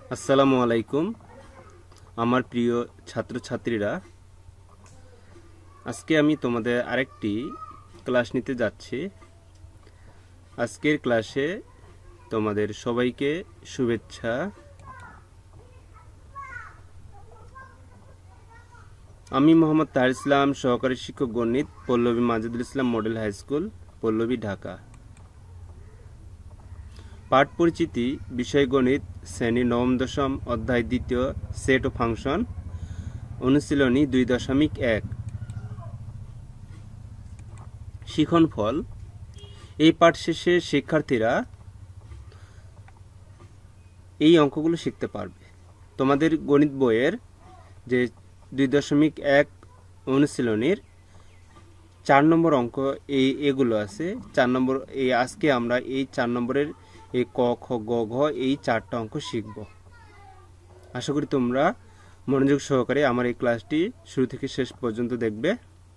আসসালামু আলাইকুম আমার প্রিয় ছাত্রছাত্রীরা, আজকে আমি তোমাদের আরেকটি ক্লাস নিতে যাচ্ছি। আজকের ক্লাসে তোমাদের সবাইকে শুভেচ্ছা। আমি মোহাম্মদ তাহির ইসলাম, সহকারী শিক্ষক গণিত, Pallabi Majedul Islam model high school, Pallabi, Dhaka. পাঠ পরিচিতি, বিষয় গণিত, শ্রেণী নবম দশম, অধ্যায় দ্বিতীয়, সেট ও ফাংশন, অনুশীলনী 2.1। শিখন ফল। এই পাঠ শেষে শিক্ষার্থীরা এই অঙ্কগুলো শিখতে পারবে। তোমাদের গণিত বইয়ের যে 2.1 অনুশীলনীর 4 নম্বর অঙ্ক এগুলো আছে। 4 নম্বর আজকে আমরা এই 4 নম্বরের এই ক খ গ ঘ এই 4টা অঙ্ক শিখব। আশা করি তোমরা মনোযোগ সহকারে আমার এই ক্লাসটি শুরু থেকে শেষ পর্যন্ত দেখবে।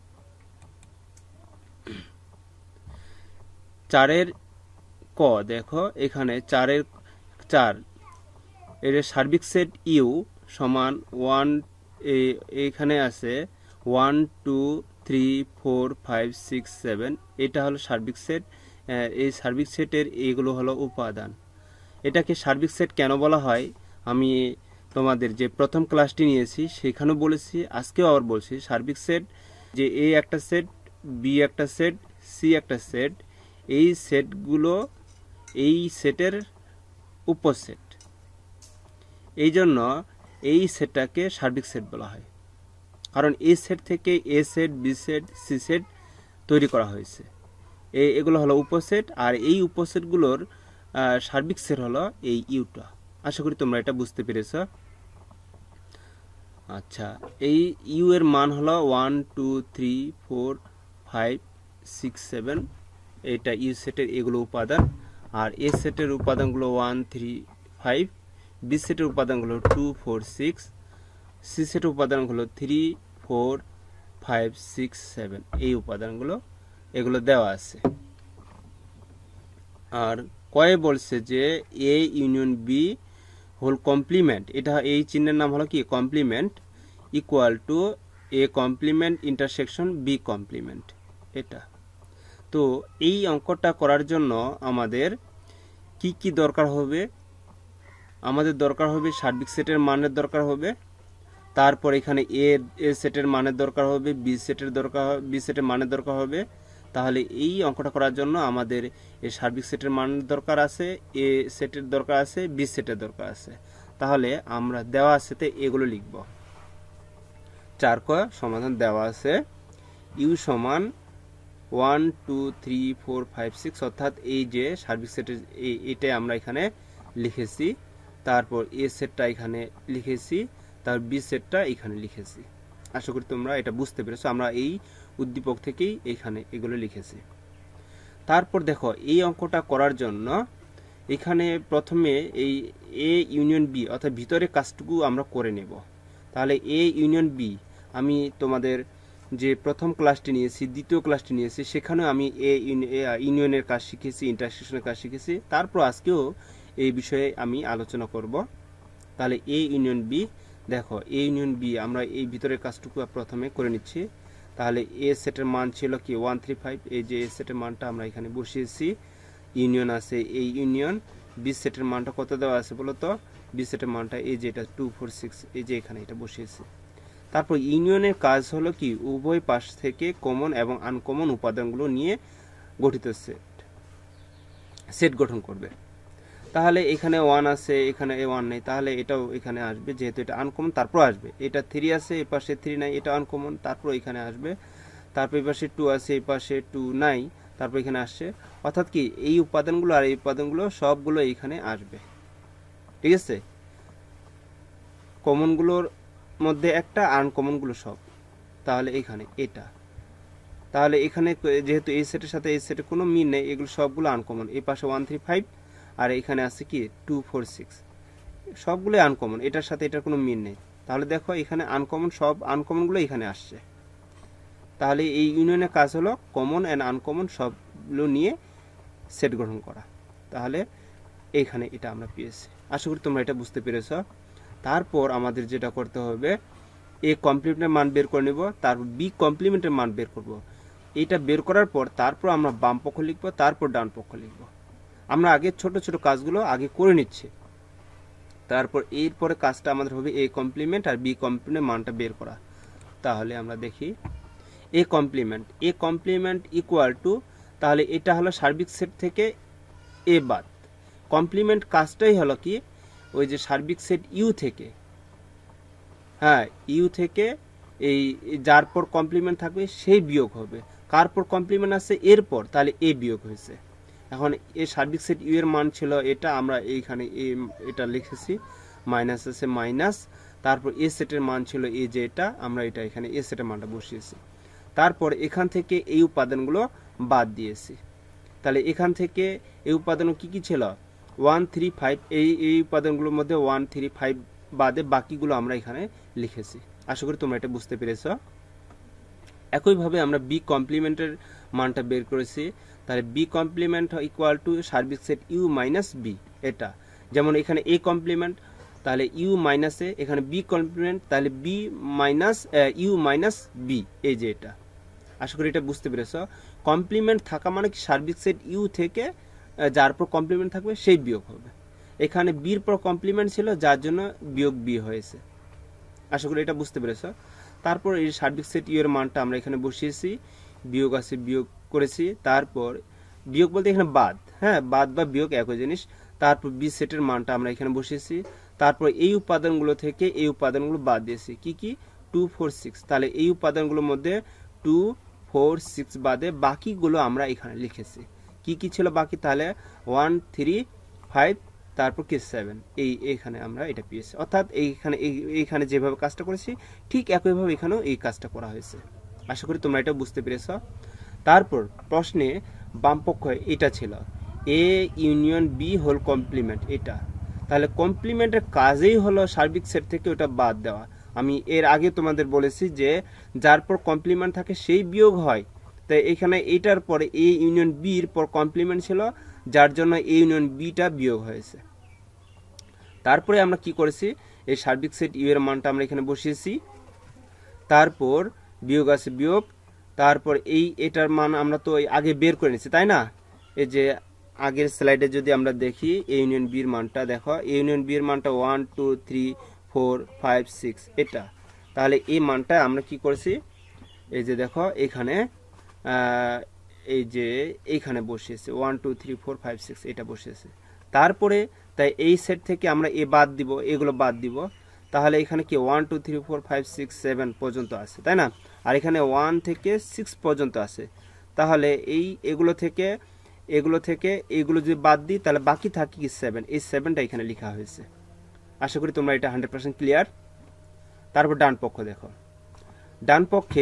4-এর ক দেখো, এখানে 4-এর 4 এর সার্বিক সেট ইউ সমান 1, এখানে আছে 1 2 3 4 5 6 7। এটা হলো সার্বিক সেট। এই সার্বিক সেটের এগুলো হলো উপাদান। এটাকে সার্বিক সেট কেন বলা হয় আমি তোমাদের যে প্রথম ক্লাসটি নিয়েছি সেখানেও বলেছি, আজকেও আবার বলছি। সার্বিক সেট যে এ একটা সেট, বি একটা সেট, সি একটা সেট, এই সেটগুলো এই সেটের উপসেট। এই জন্য এই সেটটাকে সার্বিক সেট বলা হয়, কারণ এই সেট থেকে A set, B set, C set তৈরি করা হয়েছে। এগুলো হলো উপসেট, আর এই উপসেটগুলোর সার্বিক সেট হলো এই ইউটা। আশা করি তোমরা এটা বুঝতে পেরেছ। আচ্ছা, এই ইউ এর মান হলো 1 2 3 4 5 6 7। এটা ইউ সেটের এগুলো উপাদান। আর এ সেটের উপাদানগুলো 1 3 5, বি সেটের উপাদানগুলো 2 4 6, সি সেটের উপাদানগুলো 3 4 5 6 7। এই উপাদানগুলো এগুলো দেওয়া আছে। আর কয়ে বলছে যে A union B whole complement, এটা এই চিহ্নের নাম হলো কি complement, equal to A complement intersection B complement. এটা তো এই অঙ্কটা করার জন্য আমাদের কি কি দরকার হবে? আমাদের দরকার হবে সার্বিক সেটের মানের দরকার হবে, তারপর এখানে এ সেটের মানের দরকার হবে, বি সেটের মানের দরকার হবে। তাহলে এই অঙ্কটা করার জন্য আমাদের এই সার্বিক সেটের মানের দরকার আছে, এ সেটের দরকার আছে, বি সেটের দরকার আছে। তাহলে আমরা দেওয়া আছে এগুলো লিখব। 4 ক সমাধান দেওয়া আছে। ইউ সমান 1 2 3 4 5 6, অর্থাৎ এই যে সার্বিক সেটের এটাই আমরা এখানে লিখেছি। তারপর এ সেটটা এখানে লিখেছি, তার বি সেটটা এখানে লিখেছি। আশা করি তোমরা এটা বুঝতে পেরেছো। আমরা এই উদ্দীপক থেকেই এখানে এগুলো লিখেছি। তারপর দেখো, এই অঙ্কটা করার জন্য এখানে প্রথমে এই এ ইউনিয়ন বি অর্থাৎ ভিতরের কাজটুকু আমরা করে নেব। তাহলে এ ইউনিয়ন বি আমি তোমাদের যে প্রথম ক্লাসটি নিয়েছি, দ্বিতীয় ক্লাসটি নিয়েছি, সেখানে আমি ইউনিয়নের কাজ শিখেছি, ইন্টারসেকশনের কাজ শিখেছি। তারপর আজকেও এই বিষয়ে আমি আলোচনা করব। তাহলে এ ইউনিয়ন বি, দেখো এ ইউনিয়ন বি আমরা এই ভিতরের কাজটুকু প্রথমে করে নিচ্ছি। তাহলে এ সেটের মান ছিল কি 1 3 5, এই যে এ সেটের মানটা আমরা এখানে বসিয়েছি। ইউনিয়ন আছে এই ইউনিয়ন, বি সেটের মানটা কত দেওয়া আছে বলো তো? বি সেটের মানটা এই যে এটা 2 4 6, এই যে এখানে এটা বসিয়েছি। তারপর ইউনিয়নের কাজ হলো কি উভয় পাশ থেকে কমন এবং আনকমন উপাদানগুলো নিয়ে গঠিত সেট গঠন করবে। তাহলে এখানে 1 আছে, এখানে 1 নেই, তাহলে এটাও এখানে আসবে, যেহেতু এটা আনকমন তারপর আসবে। এটা 3 আছে, এই পাশে 3 নাই, এটা আনকমন, তারপর এখানে আসবে। তারপর এই পাশে 2 আছে, এই পাশে 2 নাই, তারপর এখানে আসছে। অর্থাৎ কি এই উপাদানগুলো আর এই উপাদানগুলো সবগুলো এখানে আসবে। ঠিক আছে, কমনগুলোর মধ্যে একটা, আনকমনগুলো সব। তাহলে এখানে এটা, তাহলে এখানে যেহেতু এই সেটের সাথে এই সেটের কোনো মিল নেই, এগুলো সবগুলো আনকমন। এই পাশে 1 3 5, আর এখানে আছে কি 2 4 6, সবগুলো আনকমন, এটার সাথে এটার কোনো মিল নেই। তাহলে দেখো এখানে আনকমন, সব আনকমনগুলো এখানে আসছে। তাহলে এই ইউনিয়নের কাজ হলো কমন অ্যান্ড আনকমন সবগুলো নিয়ে সেট গঠন করা। তাহলে এইখানে এটা আমরা পেয়েছি। আশা করি তোমরা এটা বুঝতে পেরেছ। তারপর আমাদের যেটা করতে হবে, এ কমপ্লিমেন্টের মান বের করে নেব, তারপর বি কমপ্লিমেন্টের মান বের করব। এটা বের করার পর তারপর আমরা বাম পক্ষ লিখব, তারপর ডান পক্ষ লিখব। আমরা আগে ছোট ছোট কাজগুলো আগে করে নিচ্ছি, তারপর এরপরে কাজটা আমাদের হবে এ কমপ্লিমেন্ট আর বি কমপ্লিমেন্টের মানটা বের করা। তাহলে আমরা দেখি এ কমপ্লিমেন্ট ইকুয়াল টু, তাহলে এটা হলো সার্বিক সেট থেকে এ বাদ, কমপ্লিমেন্ট কাজটাই হলো কি ওই যে সার্বিক সেট ইউ থেকে, হ্যাঁ ইউ থেকে এই যার পর কমপ্লিমেন্ট থাকবে সেই বিয়োগ হবে, কার পর কমপ্লিমেন্ট আছে এরপর, তাহলে এ বিয়োগ হয়েছে। এখন এ সার্বিক সেট ইউ এর মান ছিল এটা, আমরা এইখানে এটা লিখেছি, মাইনাস আছে মাইনাস, তারপর এ সেটের মান ছিল এ যে এটা, আমরা এটা এখানে এ সেটের মানটা বসিয়েছি। তারপর এখান থেকে এই উপাদানগুলো বাদ দিয়েছি। তাহলে এখান থেকে এই উপাদান কি কি ছিল 1 3 5, এই উপাদানগুলোর মধ্যে 1 3 5 বাদে বাকিগুলো আমরা এখানে লিখেছি। আশা করি তোমরা এটা বুঝতে পেরেছ। একইভাবে আমরা বি কমপ্লিমেন্টের মানটা বের করেছি। তাহলে বি কমপ্লিমেন্ট ইকুয়াল টু সার্বিক সেট ইউ মাইনাস বি, এটা যেমন এখানে এ কমপ্লিমেন্ট, তাহলে ইউ মাইনাস এ, এখানে বি কমপ্লিমেন্ট, তাহলে B minus U minus B, এই যে এটা। আশা করি এটা বুঝতে পেরেছ। কমপ্লিমেন্ট থাকা মানে কি সার্বিক সেট ইউ থেকে যার পর কমপ্লিমেন্ট থাকবে সেই বিয়োগ হবে। এখানে বির পর কমপ্লিমেন্ট ছিল যার জন্য বিয়োগ বি হয়েছে। আশা করি এটা বুঝতে পেরেছ। তারপর এই সার্বিক সেট ইউ এর মানটা আমরা এখানে বসিয়েছি, বিয়োগ আছে বিয়োগ করেছি, তারপর বিয়োগ বলতে এখানে বাদ, হ্যাঁ বাদ বা বিয়োগ একই জিনিস। তারপর বি সেটের মানটা আমরা এখানে বসিয়েছি, তারপর এই উপাদানগুলো থেকে এই উপাদানগুলো বাদ দিয়েছি, কি কি 2 4 6, তাহলে এই উপাদানগুলোর মধ্যে 2 4 6 বাদে বাকিগুলো আমরা এখানে লিখেছি। কি কি ছিল বাকি, তাহলে 1 3 5, তারপর কি 7, এইখানে আমরা এটা পেয়েছি। অর্থাৎ এইখানে যেভাবে কাজটা করেছি ঠিক একইভাবে এখানেও এই কাজটা করা হয়েছে। আশা করি তোমরা এটা বুঝতে পেরেছ। তারপর প্রশ্নে বামপক্ষ এটা ছিল A union B whole complement, এটা তাহলে কমপ্লিমেন্টের কাজেই হলো সার্বিক সেট থেকে ওটা বাদ দেওয়া। আমি এর আগে তোমাদের বলেছি যে যার পর কমপ্লিমেন্ট থাকে সেই বিয়োগ হয়, তাই এখানে এটার পরে এ ইউনিয়ন বির পর কমপ্লিমেন্ট ছিল যার জন্য এ ইউনিয়ন বিটা বিয়োগ হয়েছে। তারপরে আমরা কি করেছি, এই সার্বিক সেট ইউ এর মানটা আমরা এখানে বসিয়েছি, তারপর বিয়োগ আছে বিয়োগ, তারপর এটার মান আমরা তো আগে বের করে নিয়েছি তাই না। এই যে আগের স্লাইডে যদি আমরা দেখি এ ইউনিয়ন বির মানটা দেখো, এ ইউনিয়ন বির মানটা 1 2 3 4 5 6 এটা, তাহলে এই মানটা আমরা কি করেছি, এই যে দেখো এখানে এই যে এইখানে বসিয়েছে 1 2 3 4 5 6 এটা বসিয়েছে। তারপরে তাই এই সেট থেকে আমরা এ বাদ দিব, এগুলো বাদ দিব, তাহলে এখানে কি 1 2 3 4 5 6 7 পর্যন্ত আছে তাই না, আর এখানে 1 থেকে 6 পর্যন্ত আছে। তাহলে এগুলো থেকে এগুলো যদি বাদ দিই তাহলে বাকি থাকে কি 7, এই 7টা এখানে লেখা হয়েছে। আশা করি তোমরা এটা 100% ক্লিয়ার। তারপর ডান পক্ষ দেখো, ডান পক্ষে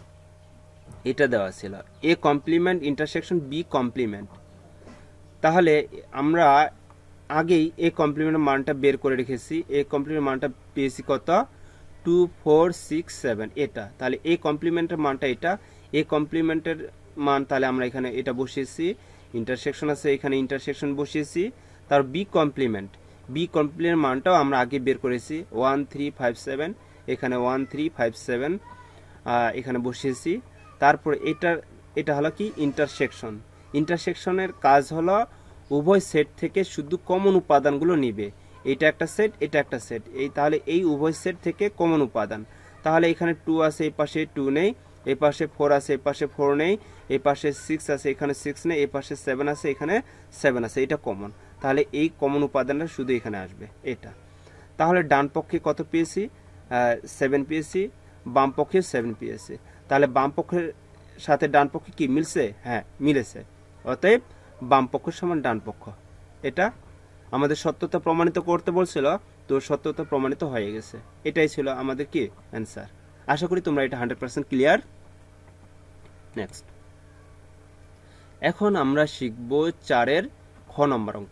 এটা দেওয়া ছিল A complement intersection B complement. তাহলে আমরা আগেই এ কমপ্লিমেন্টের মানটা বের করে রেখেছি, এ কমপ্লিমেন্টের মানটা পেয়েছি কত 2 4 6 7 এটা, তাহলে এ কমপ্লিমেন্টের মানটা এটা, এ কমপ্লিমেন্টের মান তাহলে আমরা এখানে এটা বসিয়েছি, ইন্টারসেকশন আছে এখানে ইন্টারসেকশন বসিয়েছি। তার বি কমপ্লিমেন্টের মানটাও আমরা আগে বের করেছি 1 3 5 7, এখানে 1 3 5 7 এখানে বসিয়েছি। তারপর এটা হলো কি ইন্টারসেকশনের কাজ হলো উভয় সেট থেকে শুধু কমন উপাদানগুলো নিবে, এটা একটা সেট এটা একটা সেট, তাহলে এই উভয় সেট থেকে কমন উপাদান, তাহলে এখানে 2 আছে এই পাশে 2 নেই, এই পাশে 4 আছে এই পাশে 4 নেই, এই পাশে 6 আছে এখানে 6 নেই, এই পাশে 7 আছে এখানে 7 আছে, এটা কমন, তাহলে এই কমন উপাদানটা শুধু এখানে আসবে এটা। তাহলে ডান পক্ষে কত পেয়েছি 7 পেয়েছি, বাম পক্ষে 7 পেয়েছি, তাহলে বাম পক্ষের সাথে ডান পক্ষে কি মিলছে, হ্যাঁ মিলেছে, অতএব বাম পক্ষ সমান ডান পক্ষ। এটা আমাদের সত্যতা প্রমাণিত করতে বলছিল, তো সত্যতা প্রমাণিত হয়ে গেছে, এটাই ছিল আমাদের কি অ্যান্সার। আশা করি তোমরা এটা 100% ক্লিয়ার। নেক্সট এখন আমরা শিখব 4-এর খ নম্বর অঙ্ক।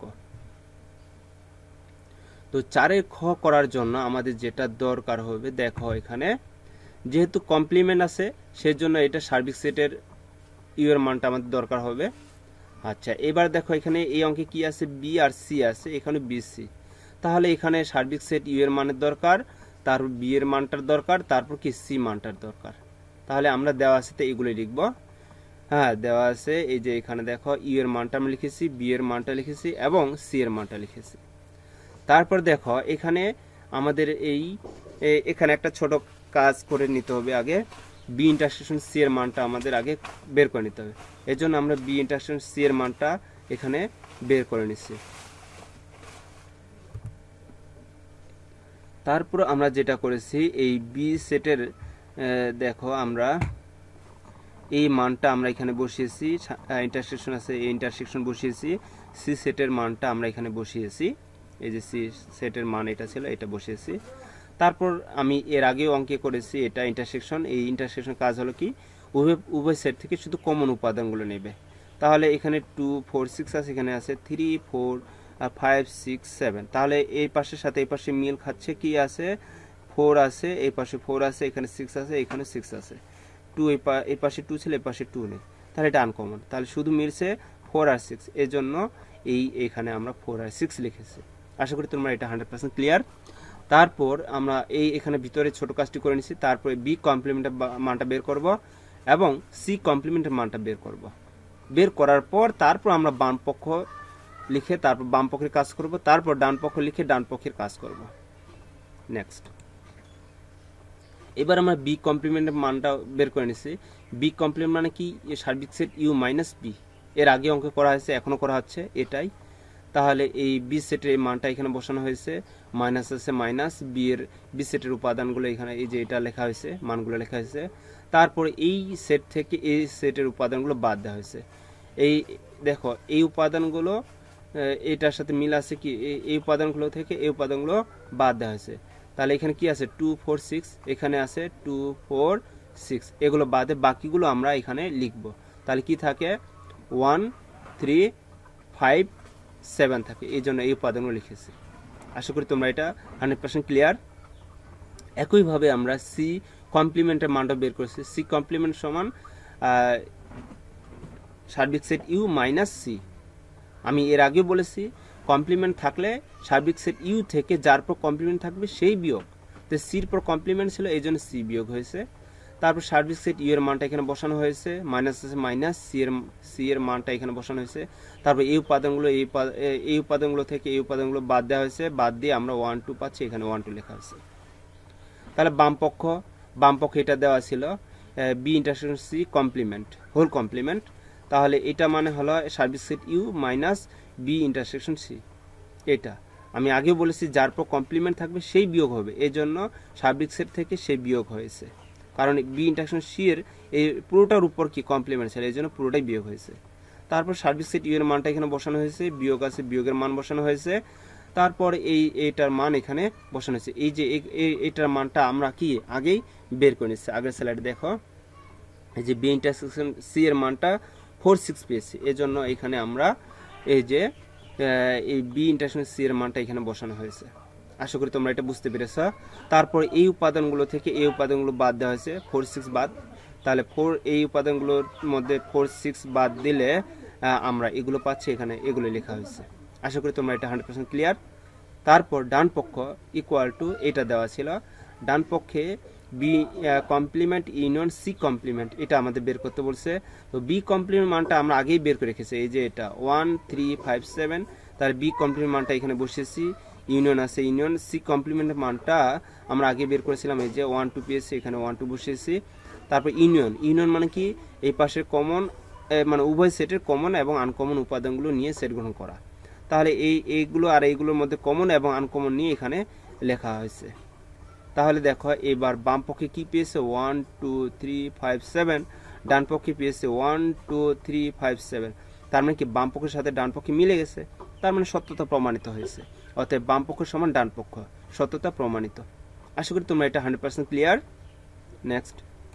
তো 4-এর খ করার জন্য আমাদের যেটা দরকার হবে, দেখো এখানে যেহেতু কমপ্লিমেন্ট আছে সেজন্য এটা সার্বিক সেটের ইউ এর মানটা আমাদের দরকার হবে। আচ্ছা, এবার দেখো এখানে এই অঙ্কে কি আছে, বি আর সি আছে, এখানে বি সি। তাহলে এখানে সার্বিক সেট ইউ এর মানের দরকার, তারপর বি এর মানটার দরকার, তারপর কি সি মানটার দরকার। তাহলে আমরা দেওয়া আছে তো এগুলো লিখবো। হ্যাঁ, দেওয়া আছে এই যে এখানে দেখো ইউ এর মানটা আমি লিখেছি, বি এর মানটা লিখেছি এবং সি এর মানটা লিখেছি। তারপর দেখো এখানে আমাদের এখানে একটা ছোট কাজ করে নিতে হবে। আগে বি ইন্টারসেকশন সি এর মানটা আমাদের আগে বের করে নিতে হবে। এজন্য আমরা বি ইন্টারসেকশন সি এর মানটা এখানে বের করে নিচ্ছি। তারপর আমরা যেটা করেছি, এই বি সেটের দেখো আমরা এই মানটা আমরা এখানে বসিয়েছি, ইন্টারসেকশন আছে এই ইন্টারসেকশন বসিয়েছি, সি সেটের মানটা আমরা এখানে বসিয়েছি, এই যে সি সেটের মান এটা ছিল, এটা বসিয়েছি। তারপর আমি এর আগেও অঙ্কে করেছি এটা ইন্টারসেকশন। এই ইন্টারসেকশন কাজ হলো কি, উভয় সেট থেকে শুধু কমন উপাদানগুলো নেবে। তাহলে এখানে 2 4 6 আছে, এখানে আছে 3 4 5 6 7। তাহলে এই পাশের সাথে এই পাশে মিল খাচ্ছে, কি আছে 4 আছে, এই পাশে 4 আছে, এখানে 6 আছে, এখানে 6 আছে। 2 এই পাশে 2 ছিল, এই পাশে 2 নেই, তাহলে এটা আনকমন। তাহলে শুধু মিলছে 4 আর 6, এর জন্য এখানে আমরা 4 আর 6 লিখেছি। আশা করি তোমরা এটা 100% ক্লিয়ার। তারপর আমরা এখানে ভিতরে ছোট কাজটি করে নিচ্ছি। তারপরে বি কমপ্লিমেন্টের মানটা বের করব এবং সি কমপ্লিমেন্টের মানটা বের করব। বের করার পর তারপর আমরা বাম পক্ষ লিখে তারপর বাম পক্ষের কাজ করব, তারপর ডান পক্ষ লিখে ডান পক্ষের কাজ করব। নেক্সট, এবার আমরা বি কমপ্লিমেন্টের মানটা বের করে নিচ্ছি। বি কমপ্লিমেন্ট মানে কি, সার্বিক সেট ইউ মাইনাস বি। এর আগে অঙ্ক করা হয়েছে, এখনো করা হচ্ছে এটাই। তাহলে এই বি সেটের এই মানটা এখানে বসানো হয়েছে, মাইনাস আছে মাইনাস, বি সেটের উপাদানগুলো এখানে এই যে এটা লেখা হয়েছে, মানগুলো লেখা হয়েছে। তারপরে এই সেট থেকে এই সেটের উপাদানগুলো বাদ দেওয়া হয়েছে। এই দেখো এই উপাদানগুলো এটার সাথে মিল আছে কি, এই উপাদানগুলো থেকে এই উপাদানগুলো বাদ দেওয়া হয়েছে। তাহলে এখানে কি আছে 2 4 6, এখানে আছে 2 4 6, এগুলো বাদে বাকিগুলো আমরা এখানে লিখব। তাহলে কি থাকে 1 3 5 7 থাকে, এই জন্য এই উপাদানগুলো লিখেছি। আশা করি তোমরা এটা 100% ক্লিয়ার। একইভাবে আমরা সি কমপ্লিমেন্টের মানটা বের করেছি। সি কমপ্লিমেন্ট সমান সার্বিক সেট ইউ মাইনাস সি। আমি এর আগেও বলেছি কমপ্লিমেন্ট থাকলে সার্বিক সেট ইউ থেকে যার পর কমপ্লিমেন্ট থাকবে সেই বিয়োগ, তো সির পর কমপ্লিমেন্ট ছিল এই জন্য সি বিয়োগ হয়েছে। তারপর সার্বিক সেট ইউ এর মানটা এখানে বসানো হয়েছে, মাইনাস আছে মাইনাস, সি এর মানটা এখানে বসানো হয়েছে। তারপর এই উপাদানগুলো থেকে এই উপাদানগুলো বাদ দেওয়া হয়েছে, বাদ দিয়ে আমরা 1 2 পাচ্ছি, এখানে 1 2 লেখা হয়েছে। তাহলে বাম পক্ষ এটা দেওয়া ছিল B intersection C complement, whole complement. তাহলে এটা মানে হলো সার্বিক set U minus B intersection C. এটা আমি আগেও বলেছি যার পর কমপ্লিমেন্ট থাকবে সেই বিয়োগ হবে, এই জন্য সার্বিক সেট থেকে সেই বিয়োগ হয়েছে, কারণ বি ইন্টারসেকশন সি এর এই পুরোটার উপর কি কমপ্লিমেন্ট ছিল, এই জন্য পুরোটাই বিয়োগ হয়েছে। তারপর সার্বিক সেট ইউ এর মানটা এখানে বসানো হয়েছে, বিয়োগ আছে বিয়োগের মান বসানো হয়েছে। তারপর এইটার মান এখানে বসানো হয়েছে। এই যে এইটার মানটা আমরা কি আগেই বের করে নিচ্ছি। আগের স্লাইডে দেখো এই যে বি ইন্টারসেকশন সি এর মানটা 4 6 পেয়েছি, এজন্য এখানে আমরা এই যে এই বি ইন্টারসেকশন সি এর মানটা এখানে বসানো হয়েছে। আশা করি তোমরা এটা বুঝতে পেরেছো। তারপর এই উপাদানগুলো থেকে এই উপাদানগুলো বাদ দেওয়া হয়েছে, 4 6 বাদ। তাহলে এই উপাদানগুলোর মধ্যে 4 6 বাদ দিলে আমরা এগুলো পাচ্ছি, এখানে এগুলো লেখা হয়েছে। আশা করি তোমরা এটা 100% ক্লিয়ার। তারপর ডান পক্ষ ইকুয়াল টু এটা দেওয়া ছিল, ডান পক্ষে B complement union C complement, এটা আমাদের বের করতে বলছে। তো বি কমপ্লিমেন্ট মানটা আমরা আগেই বের করে রেখেছি, এই যে এটা 1 3 5 7। তার বি কমপ্লিমেন্ট মানটা এখানে বসিয়েছি, ইউনিয়ন আছে ইউনিয়ন, সি কমপ্লিমেন্টের মানটা আমরা আগে বের করেছিলাম, এই যে 1 2 পেয়েছি, এখানে 1 2 বসিয়েছি। তারপর ইউনিয়ন মানে কি, এই পাশের কমন মানে উভয় সেটের কমন এবং আনকমন উপাদানগুলো নিয়ে সেট গ্রহণ করা। তাহলে এইগুলো আর এইগুলোর মধ্যে কমন এবং আনকমন নিয়ে এখানে লেখা হয়েছে। তাহলে দেখো এবার বাম পক্ষে কি পেয়েছে 1 2 3 5 7, ডান পক্ষে পেয়েছে 1 2 3 5 7। তার মানে কি বাম পক্ষের সাথে ডান পক্ষে মিলে গেছে, তার মানে সত্যতা প্রমাণিত হয়েছে। অতএব বাম পক্ষ সমান ডান পক্ষ, সত্যতা প্রমাণিত। আশা করি তোমরা এটা 100% ক্লিয়ার। নেক্সট,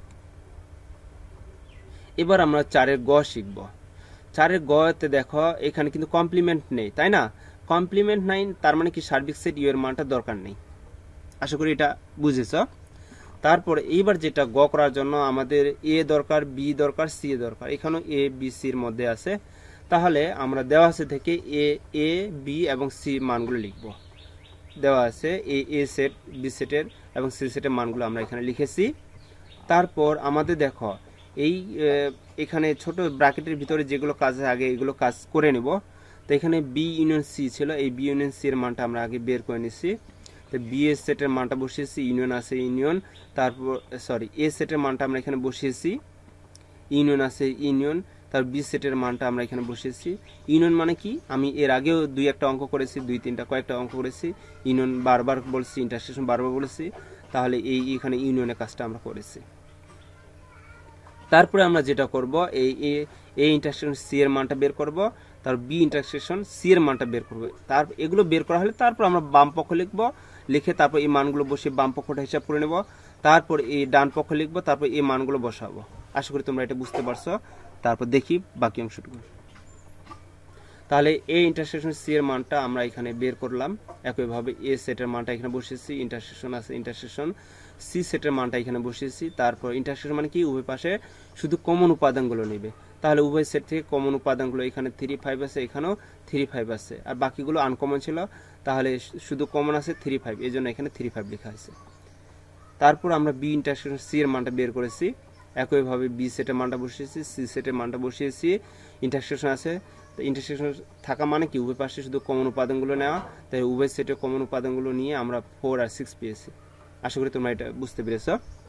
এবার আমরা 4 গ শিখব। 4 গতে দেখো এখানে কিন্তু কমপ্লিমেন্ট নেই, তাই না? কমপ্লিমেন্ট নাই, তার মানে কি সার্বিক সেট ইউ এর মানটা দরকার নেই। আশা করি এটা বুঝেছ। তারপর এইবার যেটা গ করার জন্য আমাদের এ দরকার, বি দরকার, সি দরকার। এখানেও এ বি সির মধ্যে আছে। তাহলে আমরা দেওয়া আছে থেকে এ বি এবং সি মানগুলো লিখব। দেওয়া আছে এ সেট, বি সেটের এবং সি সেটের মানগুলো আমরা এখানে লিখেছি। তারপর আমাদের দেখো এই এখানে ছোট ব্র্যাকেটের ভিতরে যেগুলো কাজ আগে এগুলো কাজ করে নেব। তো এখানে বি ইউনিয়ন সি ছিল, এই বি ইউনিয়ন সি এর মানটা আমরা আগে বের করে নিছি। তো বি এর সেটের মানটা বসিয়েছি, ইউনিয়ন আছে ইউনিয়ন, তারপর এ সেটের মানটা আমরা এখানে বসিয়েছি, ইউনিয়ন আছে ইউনিয়ন, তার বি সেটের মানটা আমরা এখানে বসিয়েছি। ইউনিয়ন মানে কি, আমি এর আগেও দুই একটা অঙ্ক করেছি, দুই তিনটা কয়েকটা অঙ্ক করেছি, ইউনিয়ন বারবার বলছি, ইন্টারসেকশন বারবার বলেছি, তাহলে এখানে ইউনিয়নের কাজটা আমরা করেছি। তারপরে আমরা যেটা করব এই ইন্টারসেকশন সি এর মানটা বের করব, তার বি ইন্টারসেকশন সি এর মানটা বের করব। এগুলো বের করা হলে তারপর আমরা বাম পক্ষ লিখব, লিখে তারপর এই মানগুলো বসিয়ে বাম পক্ষটা হিসাব করে নেব, তারপর এই ডান পক্ষ লিখব, তারপর এই মানগুলো বসাবো। আশা করি তোমরা এটা বুঝতে পারছো। তারপর দেখি বাকি অংশটুকু। তাহলে এ ইন্টারসেকশন সি এর মানটা আমরা এখানে বের করলাম। একইভাবে এ সেটের মানটা এখানে বসিয়েছি, ইন্টারসেকশন আছে ইন্টারসেকশন সি সেটের মানটা এখানে বসিয়েছি। তারপর ইন্টারসেকশন মানে কি, উভয় পাশে শুধু কমন উপাদানগুলো নেবে। তাহলে উভয় সেট থেকে কমন উপাদানগুলো এখানে 3 5 আছে, এখানেও 3 5 আছে, আর বাকিগুলো আনকমন ছিল, তাহলে শুধু কমন আছে 3 5, এই জন্য এখানে 3 5 লেখা আছে। তারপর আমরা বি ইন্টারসেকশন সি এর মানটা বের করেছি। একইভাবে বি সেটের মানটা বসিয়েছি, সি সেটের মানটা বসিয়েছি, ইন্টারসেকশন আছে। ইন্টারসেকশন থাকা মানে কি, উভয় পাশে শুধু কমন উপাদানগুলো নেওয়া, তাই উভয় সেটের কমন উপাদানগুলো নিয়ে আমরা 4 আর 6 পেয়েছি। আশা করি তোমরা এটা বুঝতে পেরেছ।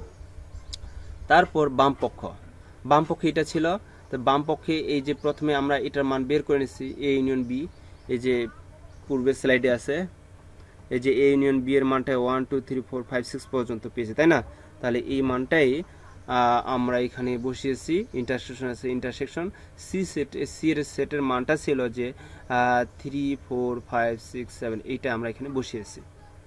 তারপর বাম পক্ষে এটা ছিল। তো বাম পক্ষে এই যে প্রথমে আমরা এটার মান বের করে নিচ্ছি, এ ইউনিয়ন বি, এই যে পূর্বের স্লাইডে আছে, এই যে এ ইউনিয়ন বি এর মানটা 1 2 3 4 5 6 পর্যন্ত পেয়েছি, তাই না? তাহলে এই মানটাই আমরা এখানে বসিয়েছি। ইন্টারসেকশন আছে ইন্টারসেকশন সি এর সেটের মানটা ছিল যে 3 4 5 6 7, এইটা আমরা এখানে বসিয়েছি।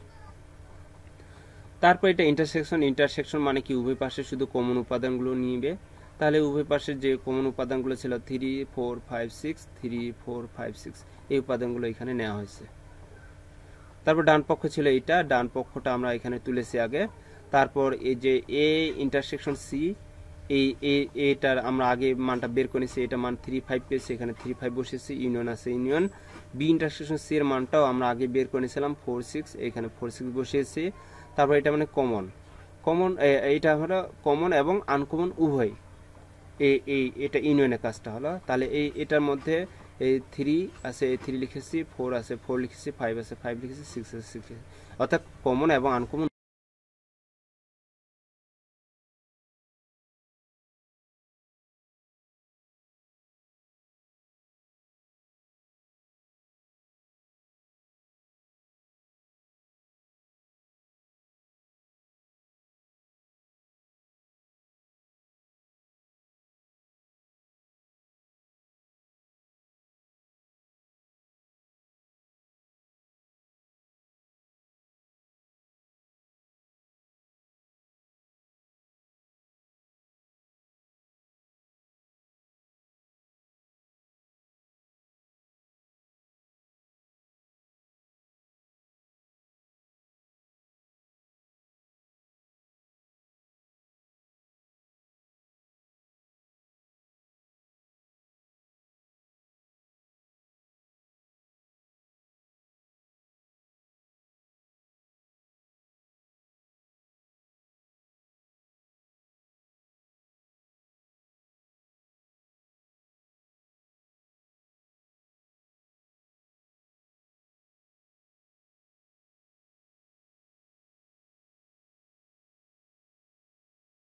তারপর এটা ইন্টারসেকশন মানে কি, উভয় পাশে শুধু কমন উপাদানগুলো নিবে। তাহলে উভয় পাশে যে কমন উপাদানগুলো ছিল 3 4 5 6 3 4 5 6, এই উপাদানগুলো এখানে নেওয়া হয়েছে। তারপর ডান পক্ষ ছিল এইটা, ডান পক্ষটা আমরা এখানে তুলেছি আগে। তারপর এই যে এ ইন্টারসেকশন সি, এটার আমরা আগে মানটা বের করেছি, এটা মান 3 5 পেয়েছি, এখানে 3 5 বসেছি, ইউনিয়ন আছে ইউনিয়ন। বি ইন্টারসেকশন সি এর মানটাও আমরা আগে বের করেছিলাম 4 6, এখানে 4 6 বসিয়েছি। তারপর এটা মানে এইটা হলো কমন এবং আনকমন উভয়, এটা ইউনিয়নের কাজটা হলো। তাহলে এটার মধ্যে এই 3 আছে, এই 3 লিখেছি, 4 আছে 4 লিখেছি, 5 আছে 5 লিখেছি, 6 আছে 6, অর্থাৎ কমন এবং আনকমন